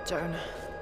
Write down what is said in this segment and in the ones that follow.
Jonah.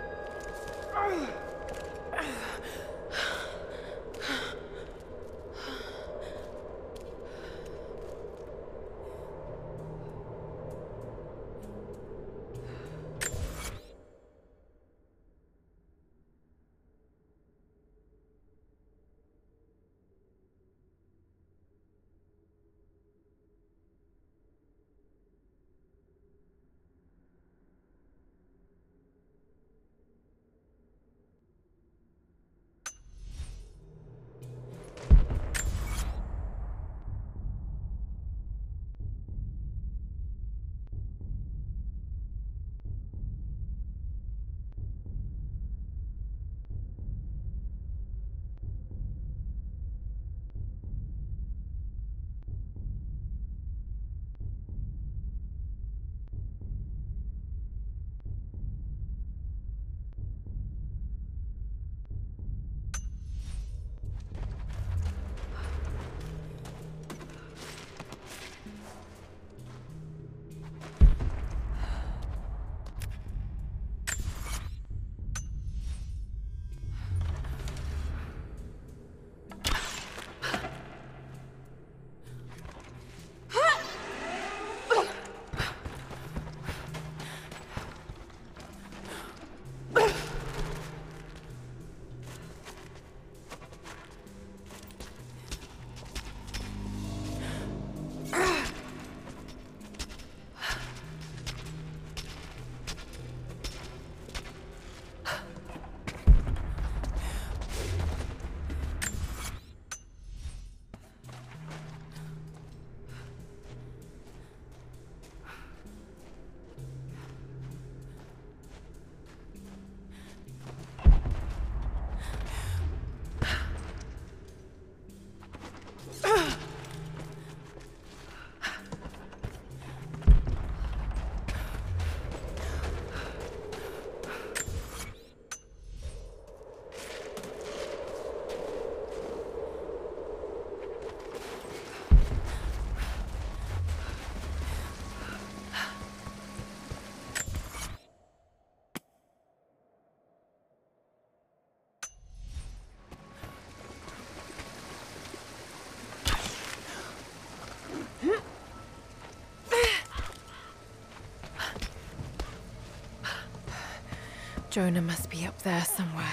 Jonah must be up there somewhere.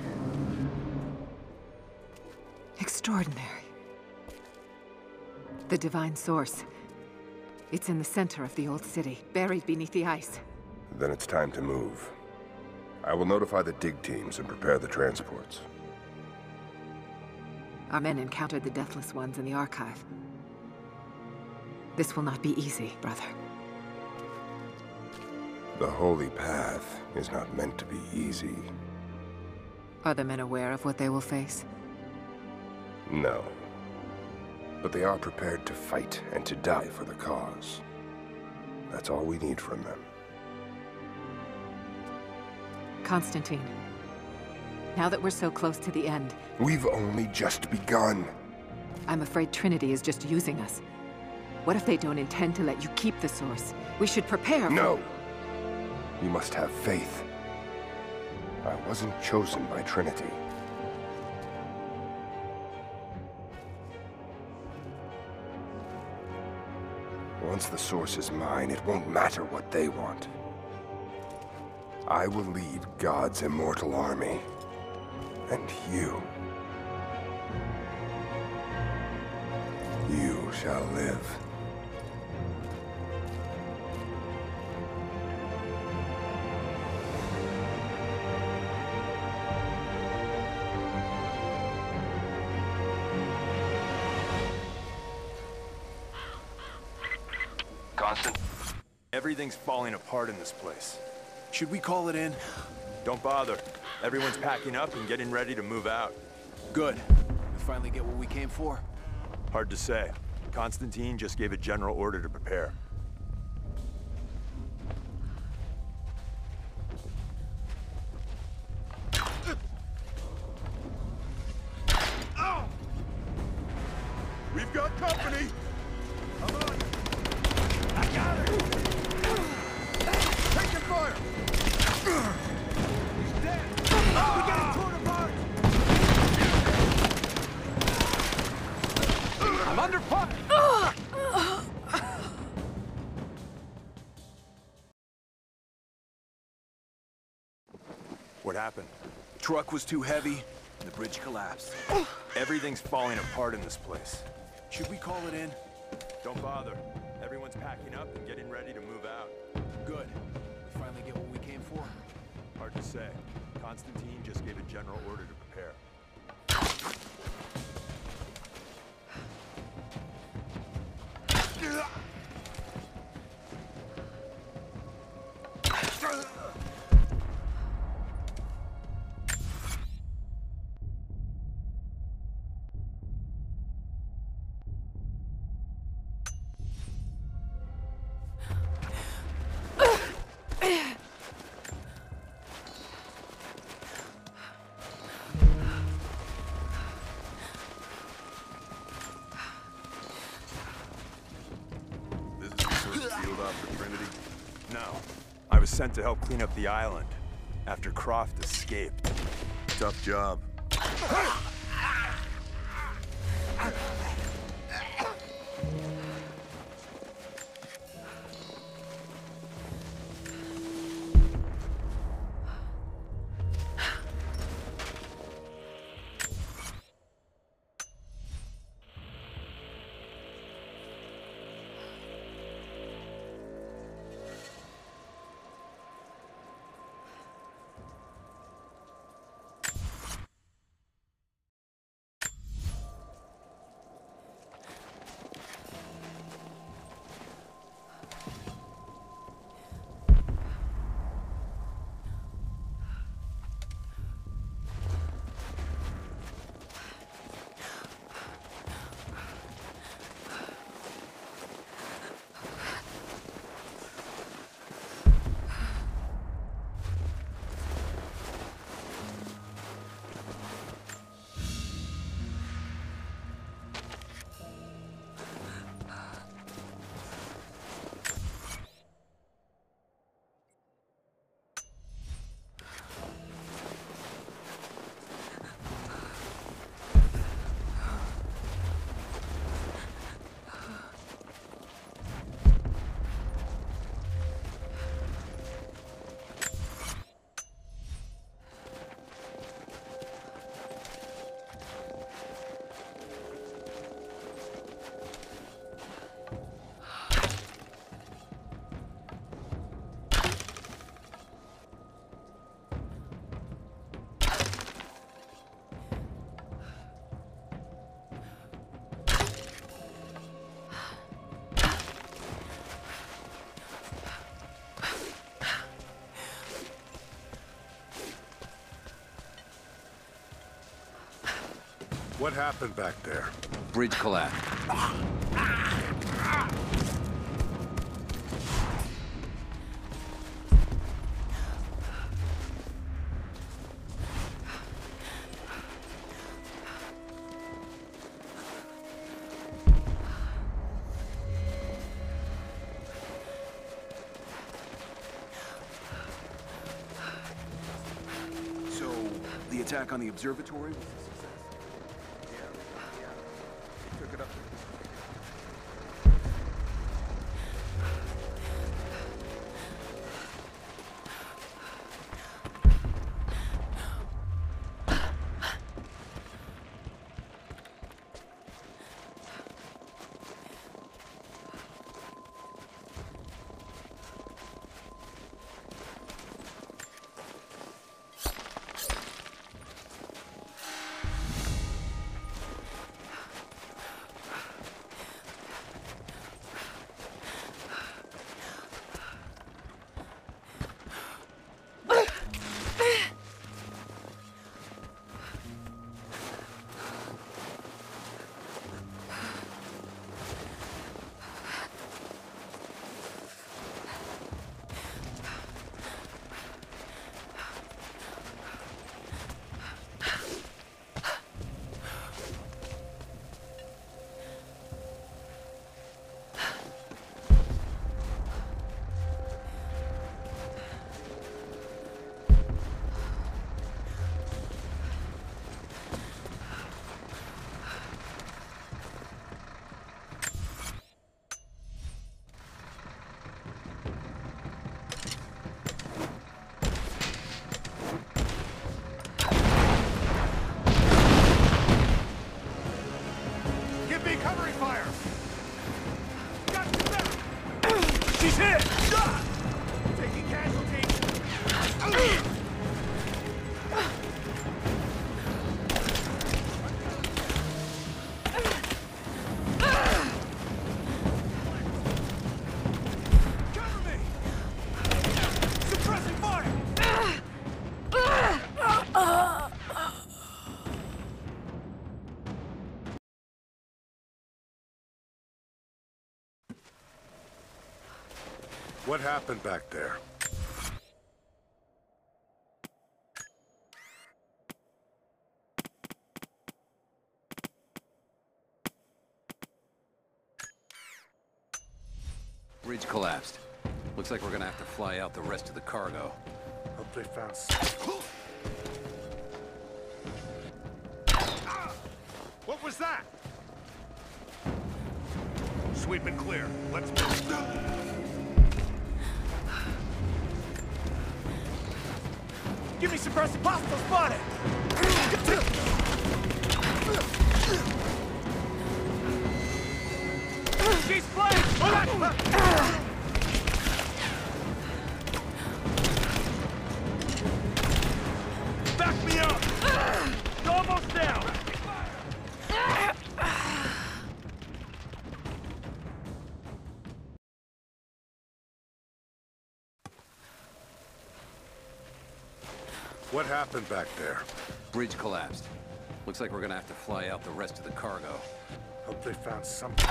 Extraordinary. The Divine Source. It's in the center of the old city, buried beneath the ice. Then it's time to move. I will notify the dig teams and prepare the transports. Our men encountered the Deathless Ones in the Archive. This will not be easy, brother. The Holy Path is not meant to be easy. Are the men aware of what they will face? No. But they are prepared to fight and to die for the cause. That's all we need from them. Constantine, now that we're so close to the end... We've only just begun. I'm afraid Trinity is just using us. What if they don't intend to let you keep the Source? We should prepare for... No! You must have faith. I wasn't chosen by Trinity. Once the Source is mine, it won't matter what they want. I will lead God's immortal army. And you shall live. Constant. Everything's falling apart in this place. Should we call it in? Don't bother. Everyone's packing up and getting ready to move out. Good. We finally get what we came for. Hard to say. Constantine just gave a general order to prepare. We've got company! Come on! I got it! Taking fire! Under fire! What happened? Truck was too heavy, and the bridge collapsed. Everything's falling apart in this place. Should we call it in? Don't bother. Everyone's packing up and getting ready to move out. Good. We finally get what we came for? Hard to say. Constantine just gave a general order to prepare. No. I was sent to help clean up the island after Croft escaped. Tough job. What happened back there? Bridge collapsed. So, the attack on the observatory was a success? Took it up. What happened back there? Bridge collapsed. Looks like we're gonna have to fly out the rest of the cargo. Hope they found some. What was that? Sweep and clear. Let's move. Give me suppressive hostile spotted! She's flying! Back me up! You're almost down! What happened back there? Bridge collapsed. Looks like we're gonna have to fly out the rest of the cargo. Hope they found something.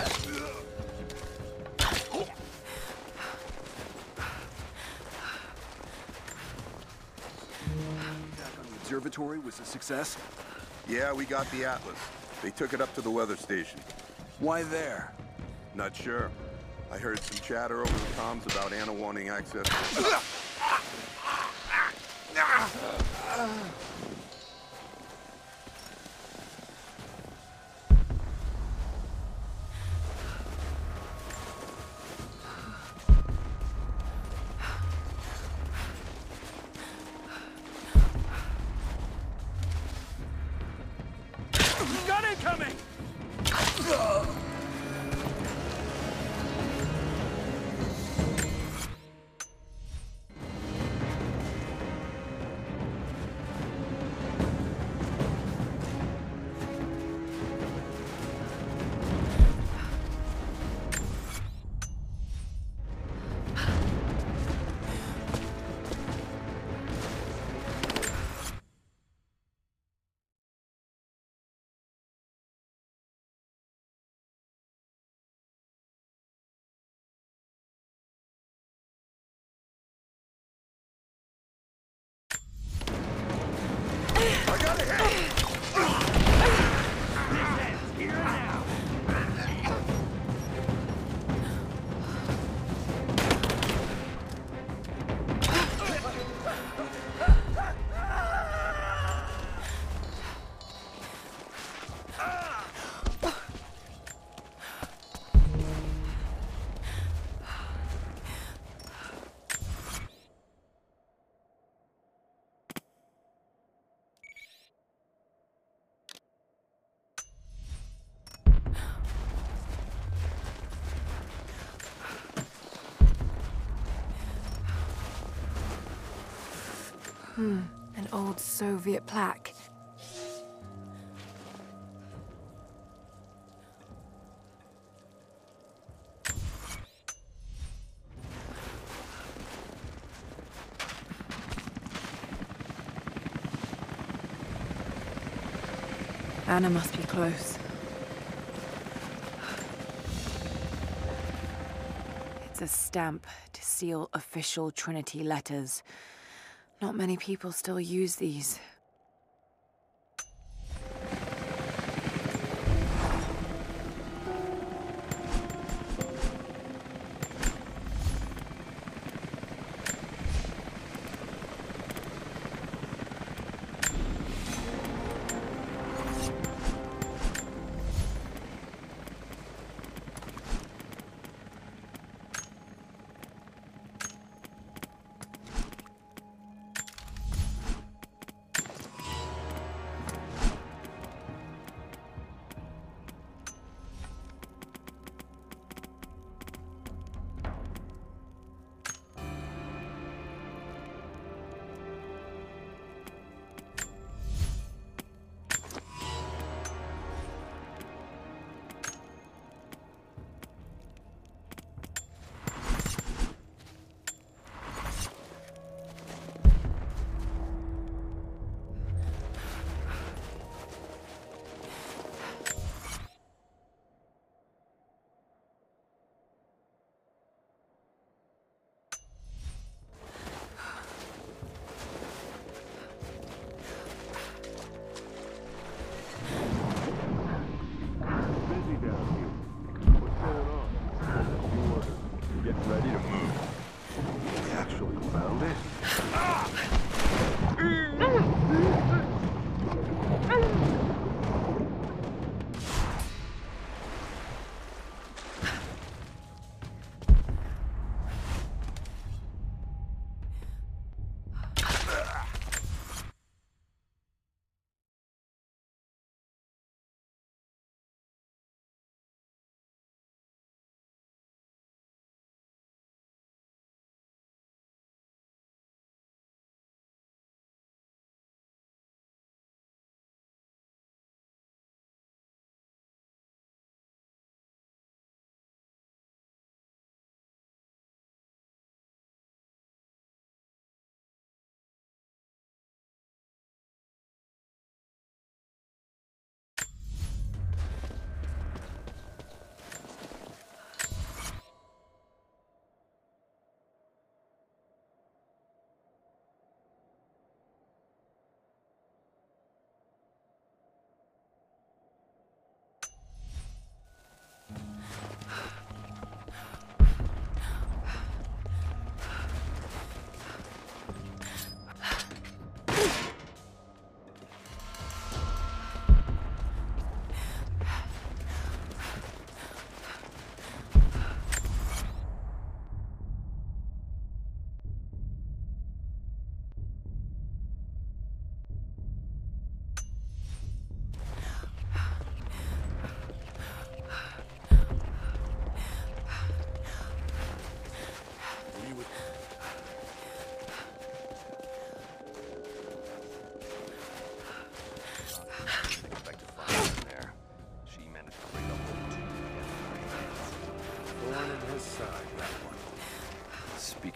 Attack on the observatory was a success? Yeah, we got the Atlas. They took it up to the weather station. Why there? Not sure. I heard some chatter over the comms about Anna wanting access. Gun incoming! I got a hit! An old Soviet plaque. Anna must be close. It's a stamp to seal official Trinity letters. Not many people still use these.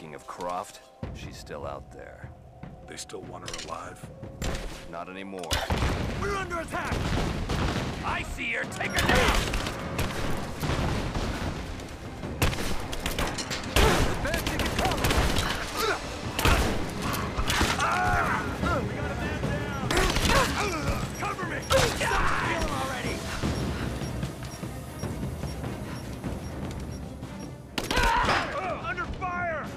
Speaking of Croft, she's still out there. They still want her alive? Not anymore. We're under attack! I see her! Take her down! Cover me! Kill him already! Under fire!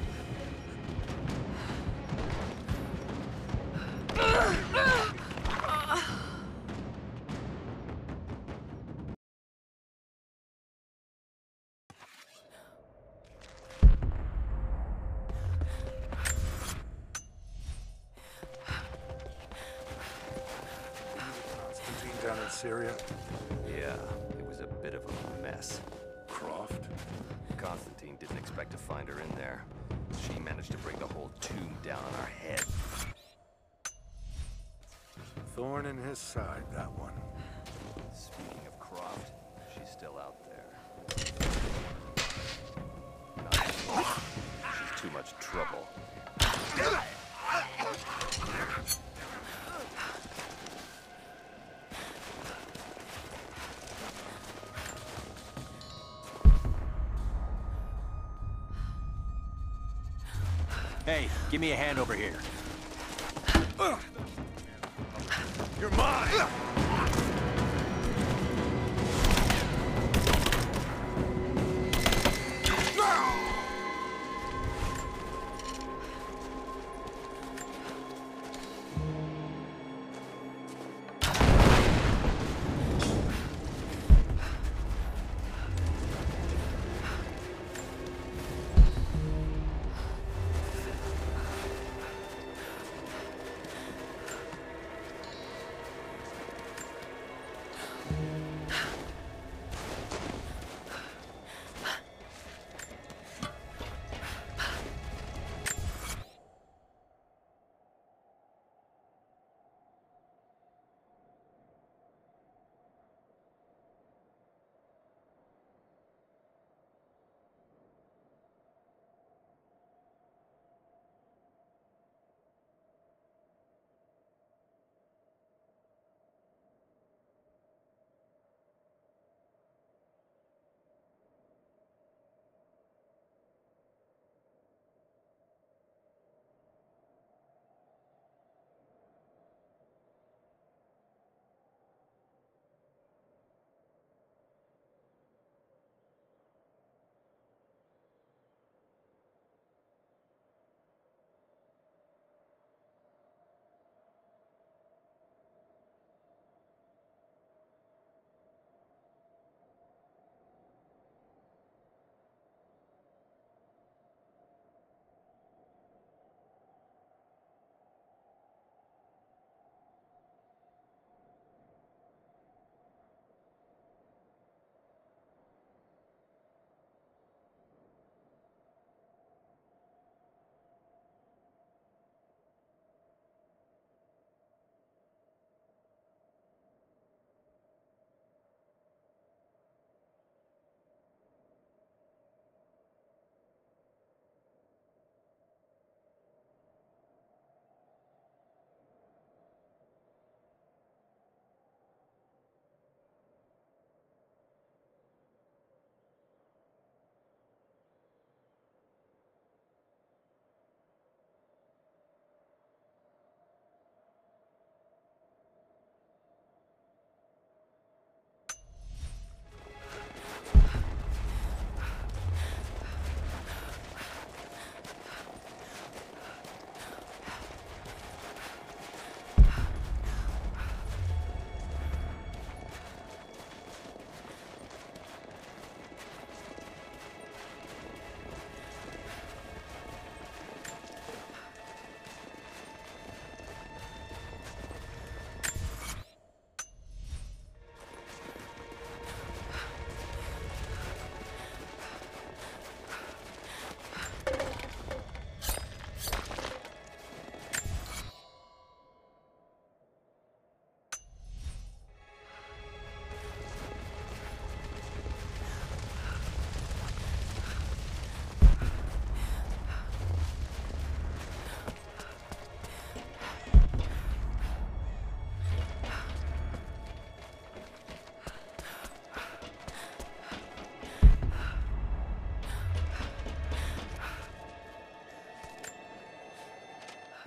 Constantine down in Syria? Yeah, it was a bit of a mess. Croft? Constantine didn't expect to find her in there. She managed to bring the whole tomb down on our head. Thorn in his side, that one. Speaking of Croft, she's still out there. Not anymore. She's too much trouble. Hey, give me a hand over here. You're mine!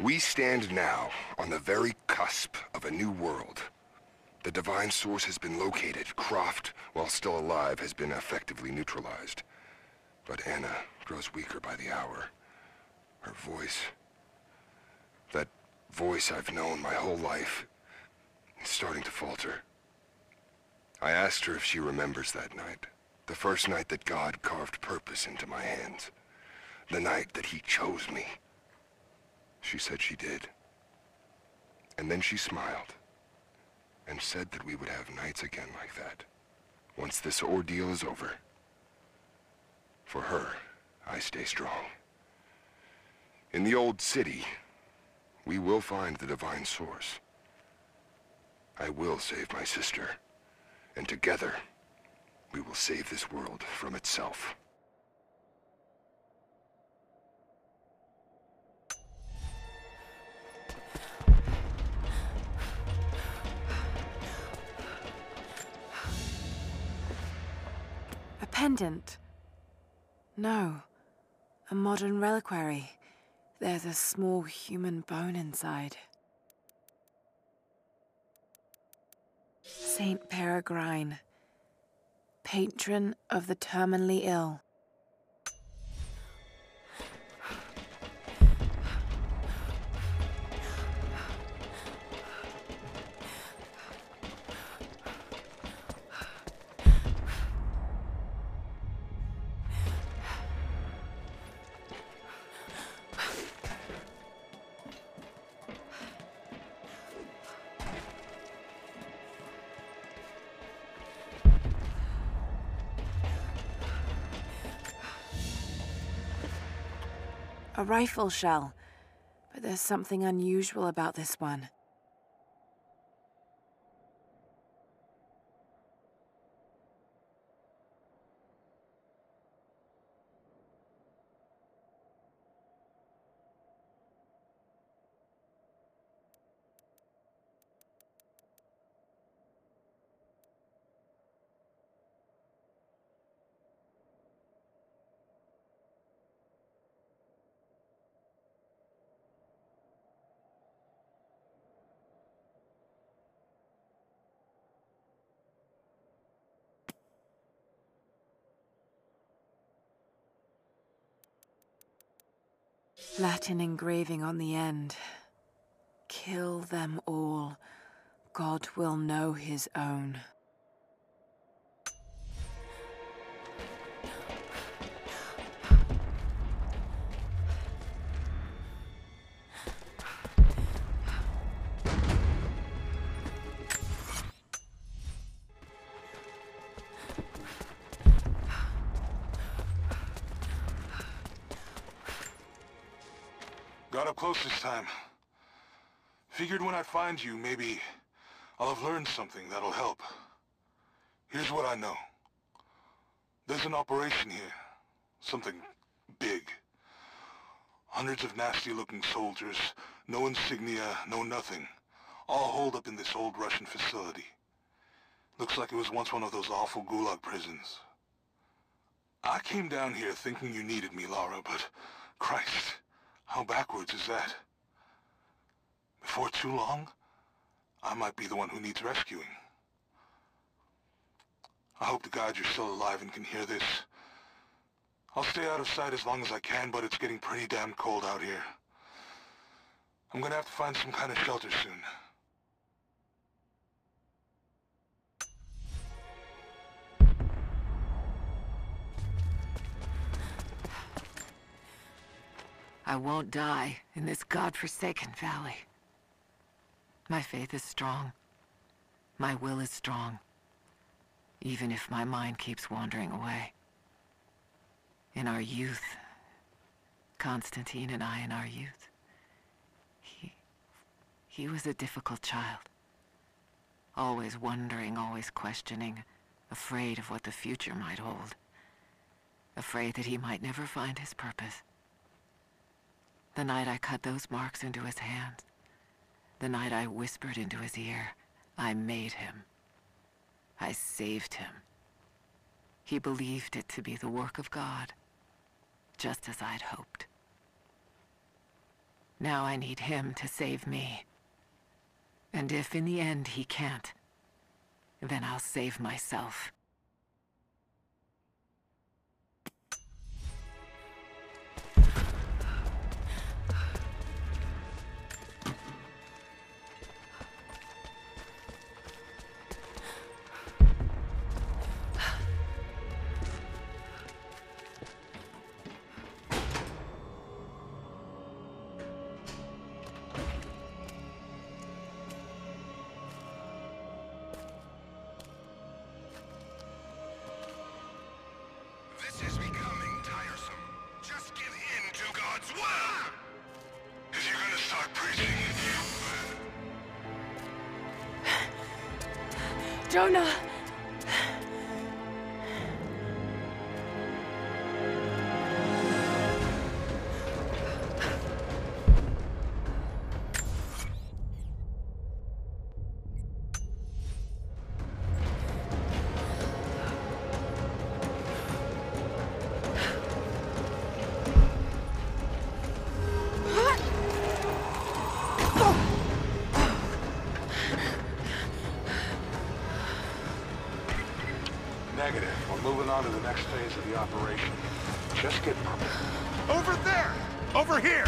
We stand now on the very cusp of a new world. The Divine Source has been located. Croft, while still alive, has been effectively neutralized. But Anna grows weaker by the hour. Her voice, that voice I've known my whole life, is starting to falter. I asked her if she remembers that night. The first night that God carved purpose into my hands. The night that he chose me. She said she did. And then she smiled. And said that we would have nights again like that. Once this ordeal is over. For her, I stay strong. In the old city, we will find the Divine Source. I will save my sister. And together, we will save this world from itself. A pendant? No. A modern reliquary. There's a small human bone inside. Saint Peregrine, patron of the terminally ill. A rifle shell, but there's something unusual about this one. Latin engraving on the end. Kill them all. God will know his own. Got up close this time. Figured when I find you, maybe I'll have learned something that'll help. Here's what I know. There's an operation here. Something big. Hundreds of nasty-looking soldiers, no insignia, no nothing. All holed up in this old Russian facility. Looks like it was once one of those awful gulag prisons. I came down here thinking you needed me, Lara, but Christ, how backwards is that? Before too long, I might be the one who needs rescuing. I hope to God you're still alive and can hear this. I'll stay out of sight as long as I can, but it's getting pretty damn cold out here. I'm gonna have to find some kind of shelter soon. I won't die in this godforsaken valley. My faith is strong. My will is strong. Even if my mind keeps wandering away. In our youth, Constantine and I in our youth, he was a difficult child. Always wondering, always questioning, afraid of what the future might hold. Afraid that he might never find his purpose. The night I cut those marks into his hands, the night I whispered into his ear, I made him. I saved him. He believed it to be the work of God, just as I'd hoped. Now I need him to save me. And if in the end he can't, then I'll save myself. This is becoming tiresome. Just give in to God's will! If you're gonna start preaching, Jonah! negative. We're moving on to the next phase of the operation. Just get... Over there! Over here!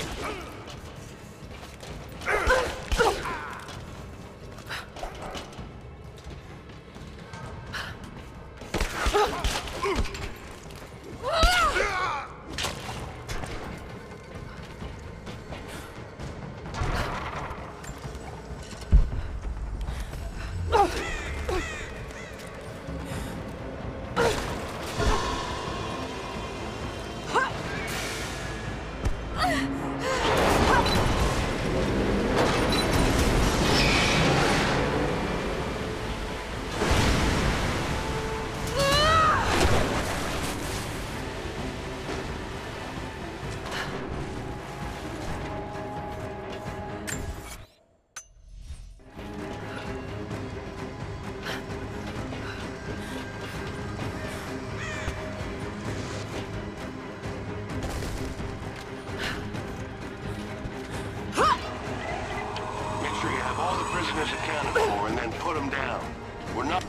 Prisoners accounted for, and then put them down. We're not...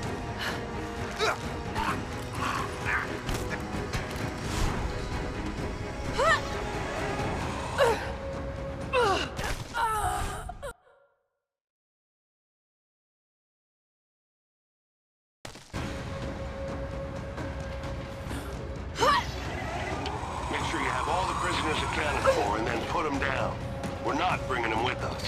Make sure you have all the prisoners accounted for, and then put them down. We're not bringing them with us.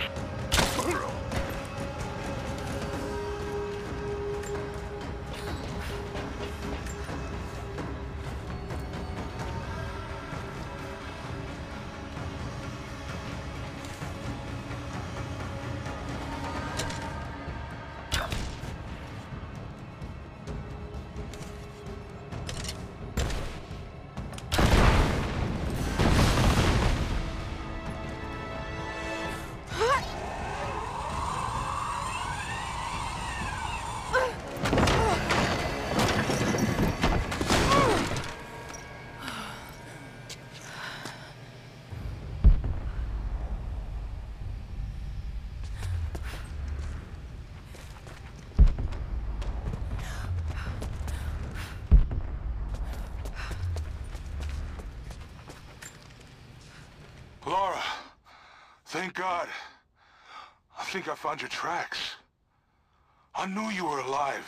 Laura, thank God. I think I found your tracks. I knew you were alive.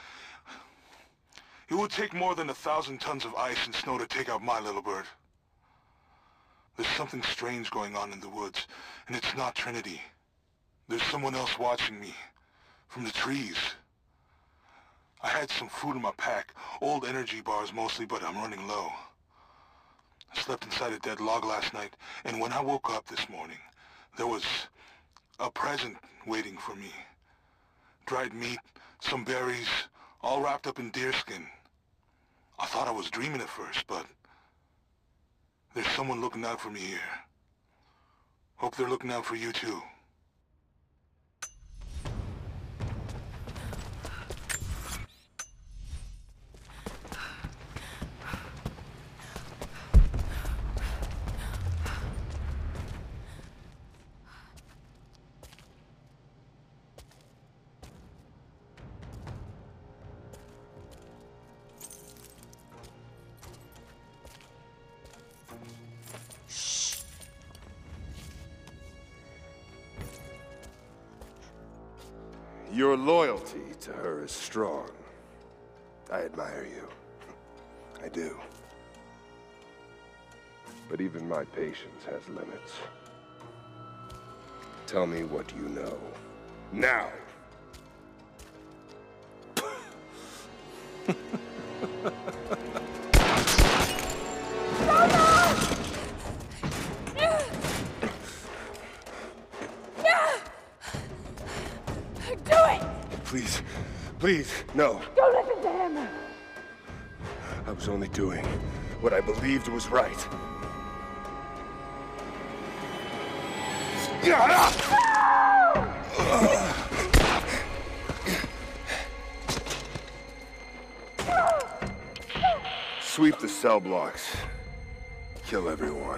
It would take more than 1,000 tons of ice and snow to take out my little bird. There's something strange going on in the woods, and it's not Trinity. There's someone else watching me, from the trees. I had some food in my pack, old energy bars mostly, but I'm running low. I slept inside a dead log last night, and when I woke up this morning, there was a present waiting for me. Dried meat, some berries, all wrapped up in deerskin. I thought I was dreaming at first, but there's someone looking out for me here. Hope they're looking out for you too. Your loyalty to her is strong. I admire you. I do. But even my patience has limits. Tell me what you know. Now! Please, please, no. Don't listen to him! I was only doing what I believed was right. Sweep the cell blocks. Kill everyone.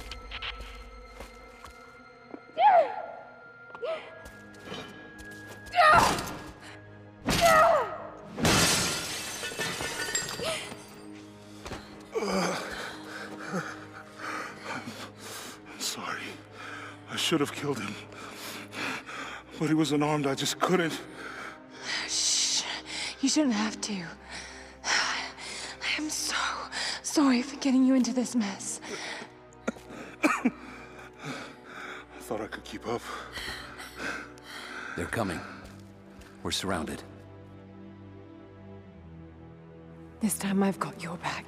Sorry. I should have killed him. But he was unarmed, I just couldn't. Shh. You shouldn't have to. I am so sorry for getting you into this mess. I thought I could keep up. They're coming. We're surrounded. This time I've got your back.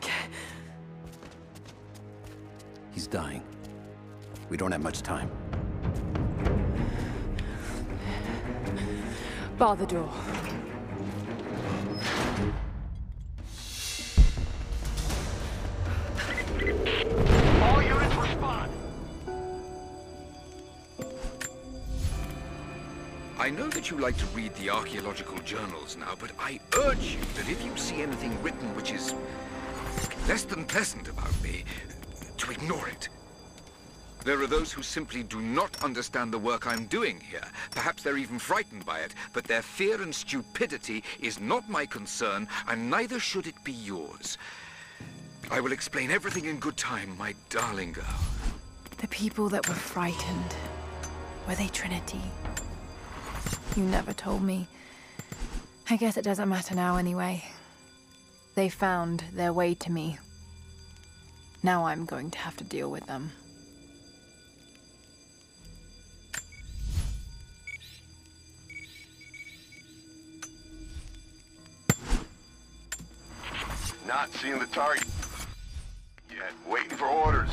He's dying. We don't have much time. Bar the door. All units respond. I know that you like to read the archaeological journals now, but I urge you that if you see anything written which is less than pleasant about me, to ignore it. There are those who simply do not understand the work I'm doing here. Perhaps they're even frightened by it, but their fear and stupidity is not my concern, and neither should it be yours. I will explain everything in good time, my darling girl. The people that were frightened, were they Trinity? You never told me. I guess it doesn't matter now anyway. They found their way to me. Now I'm going to have to deal with them. Not seeing the target yet. Waiting for orders.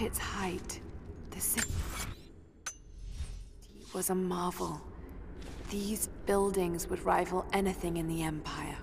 At its height, the city was a marvel. These buildings would rival anything in the Empire.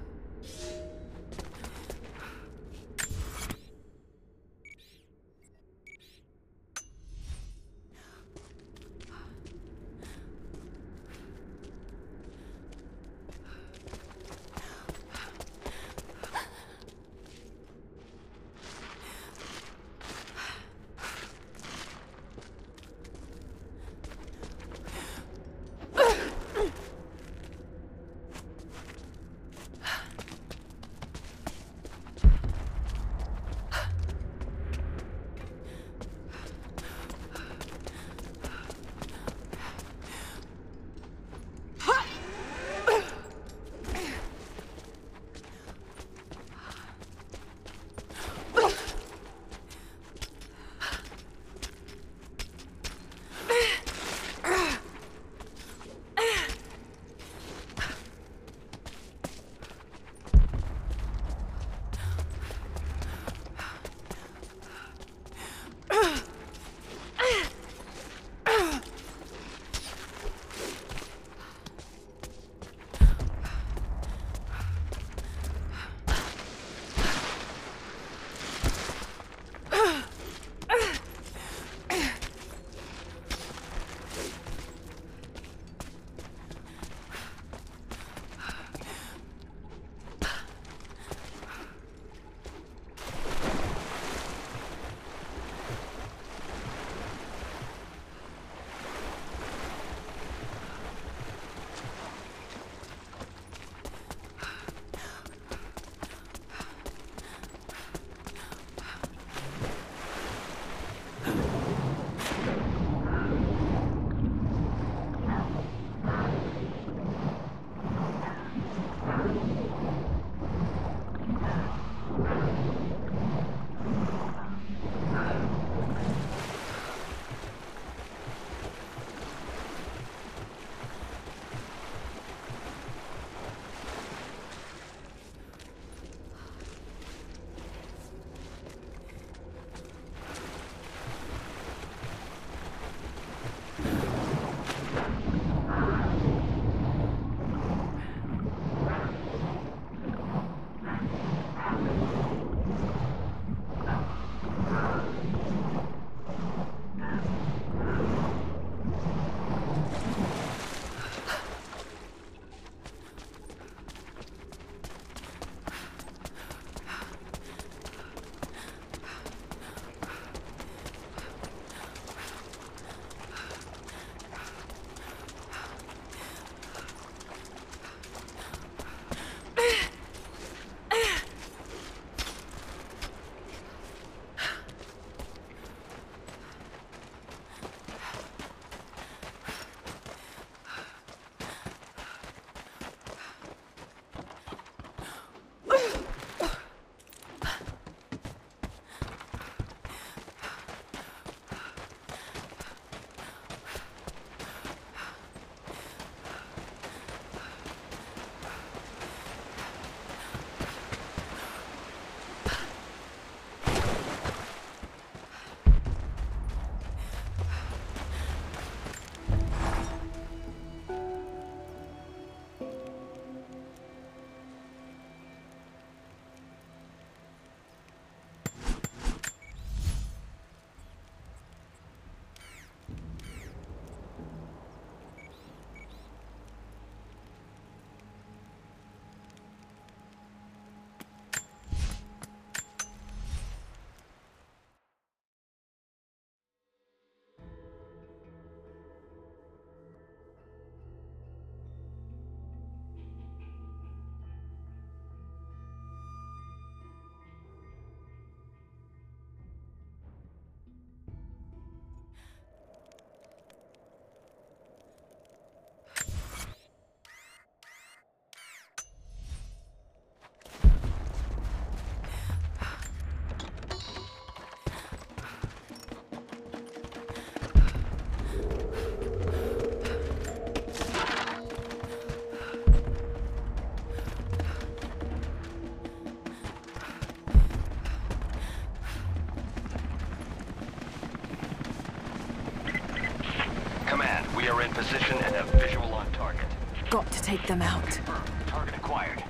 position and have visual on target. Got to take them out. Target acquired.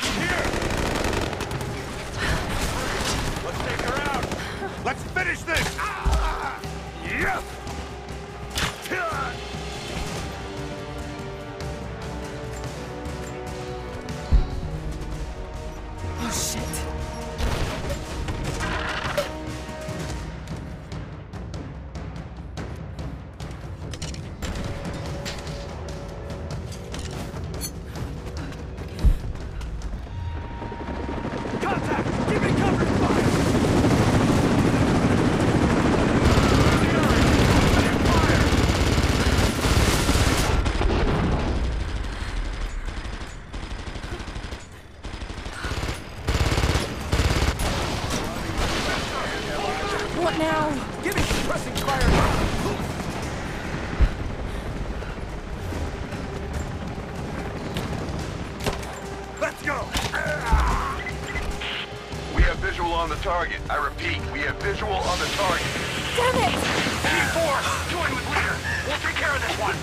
Let's take her out! Let's finish this! Yes! Oh, shit. What now? Give me suppressing fire! Let's go! We have visual on the target. I repeat, we have visual on the target. Damn it! T4, join with leader. We'll take care of this one.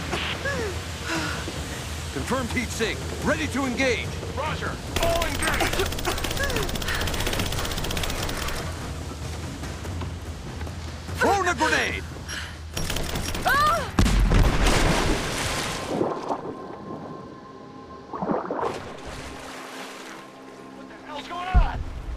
Confirmed heat sink. Ready to engage. Roger. All engaged. Throw a grenade! What the hell's going on?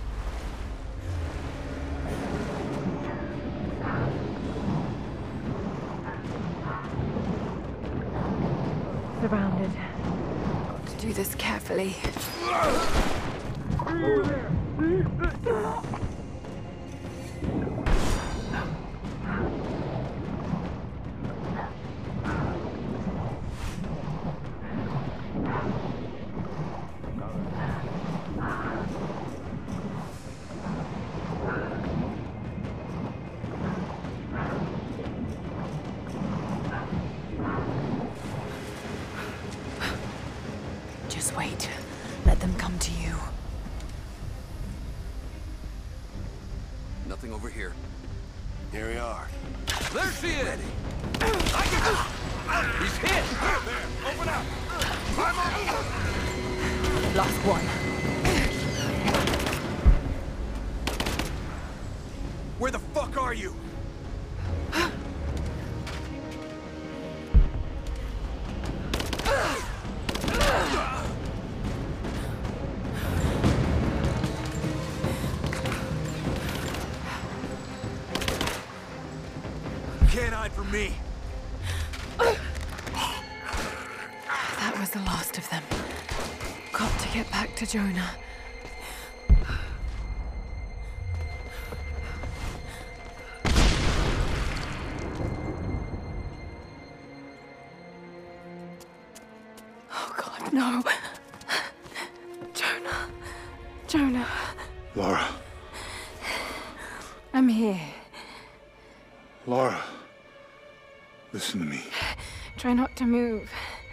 Surrounded. Got to do this carefully. Just wait. Let them come to you. Nothing over here. Here we are. There she is! He's hit! There, open up. I'm on. Last one. Where the fuck are you? Can't hide from me. That was the last of them. Got to get back to Jonah. Oh God, no. Jonah. Jonah. Lara. I'm here. Lara. Listen to me. Try not to move.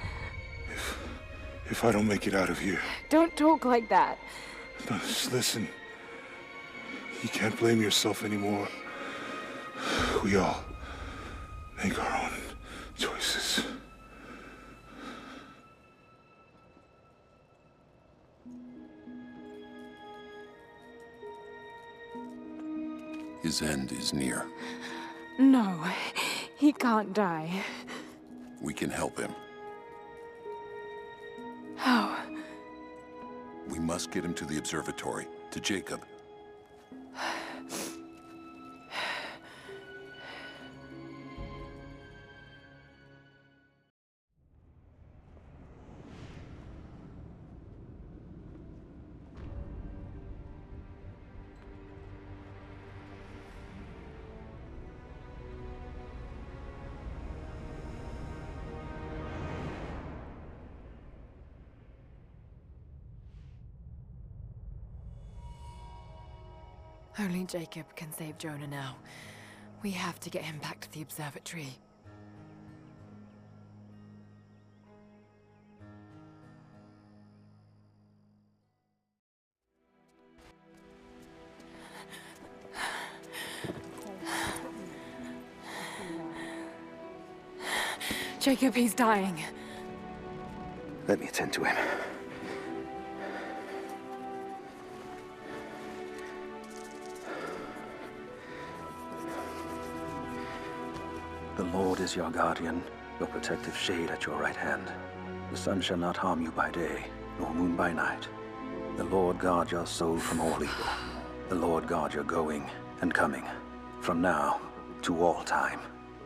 If I don't make it out of here, Don't talk like that. no, just listen. You can't blame yourself anymore. We all make our own choices. His end is near. No, he can't die. We can help him. How? We must get him to the observatory, to Jacob. Only Jacob can save Jonah now. We have to get him back to the observatory. Jacob, he's dying. Let me attend to him. The Lord is your guardian, your protective shade at your right hand. The sun shall not harm you by day, nor moon by night. The Lord guard your soul from all evil. The Lord guard your going and coming, from now to all time.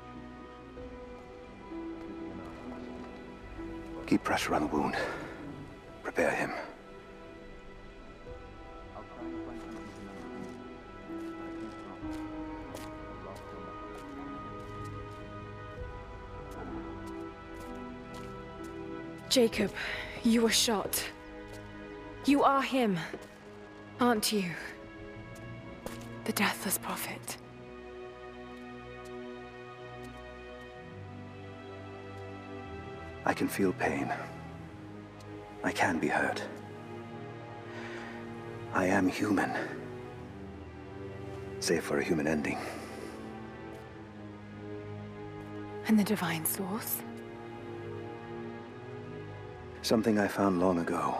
Keep pressure on the wound. Prepare him. Jacob, you were shot. You are him, aren't you? The Deathless Prophet. I can feel pain. I can be hurt. I am human. Save for a human ending. And the Divine Source? Something I found long ago.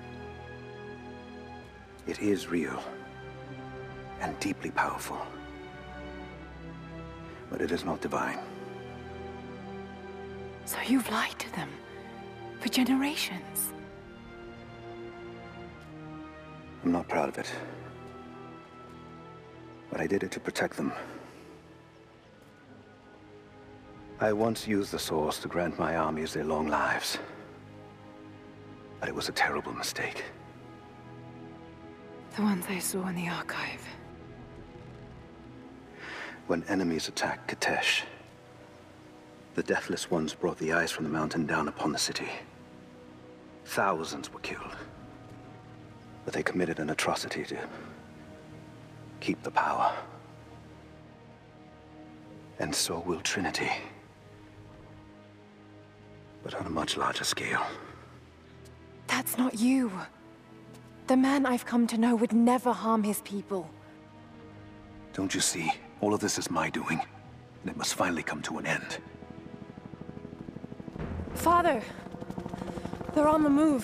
It is real. And deeply powerful. But it is not divine. So you've lied to them for generations. I'm not proud of it. But I did it to protect them. I once used the Source to grant my armies their long lives. But it was a terrible mistake. The ones I saw in the archive. When enemies attacked Kitezh, the Deathless Ones brought the ice from the mountain down upon the city. Thousands were killed. But they committed an atrocity to keep the power. And so will Trinity. But on a much larger scale. That's not you. The man I've come to know would never harm his people. Don't you see? All of this is my doing. And it must finally come to an end. Father! They're on the move.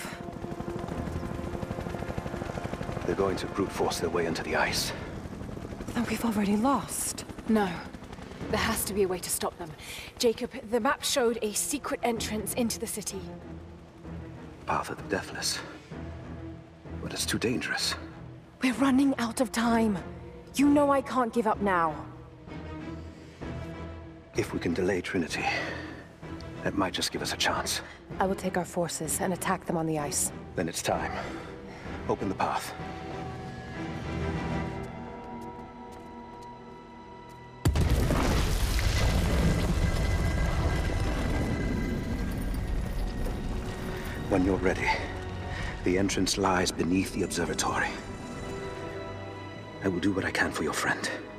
They're going to brute force their way into the ice. Then we've already lost. No. There has to be a way to stop them. Jacob, the map showed a secret entrance into the city. Path of the Deathless. But it's too dangerous. We're running out of time. You know I can't give up now. If we can delay Trinity, that might just give us a chance. I will take our forces and attack them on the ice. Then it's time. Open the path. When you're ready, the entrance lies beneath the observatory. I will do what I can for your friend.